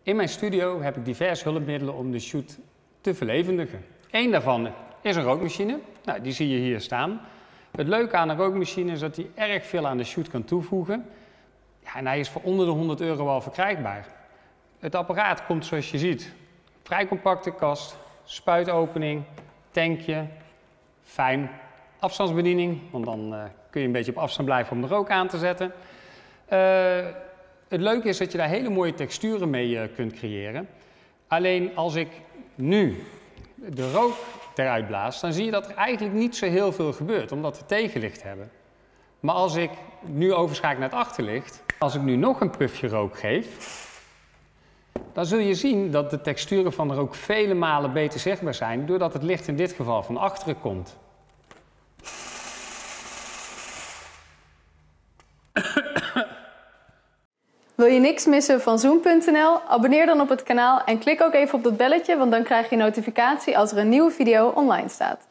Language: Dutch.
In mijn studio heb ik diverse hulpmiddelen om de shoot te verlevendigen. Eén daarvan is een rookmachine. Nou, die zie je hier staan. Het leuke aan een rookmachine is dat hij erg veel aan de shoot kan toevoegen. Ja, en hij is voor onder de €100 al verkrijgbaar. Het apparaat komt zoals je ziet. Vrij compacte kast, spuitopening, tankje, fijn. Afstandsbediening, want dan kun je een beetje op afstand blijven om de rook aan te zetten. Het leuke is dat je daar hele mooie texturen mee kunt creëren. Alleen als ik nu de rook eruit blaas, dan zie je dat er eigenlijk niet zo heel veel gebeurt, omdat we tegenlicht hebben. Maar als ik nu overschakel naar het achterlicht, als ik nu nog een puffje rook geef, dan zul je zien dat de texturen van de rook vele malen beter zichtbaar zijn, doordat het licht in dit geval van achteren komt. Wil je niks missen van Zoom.nl? Abonneer dan op het kanaal en klik ook even op dat belletje, want dan krijg je een notificatie als er een nieuwe video online staat.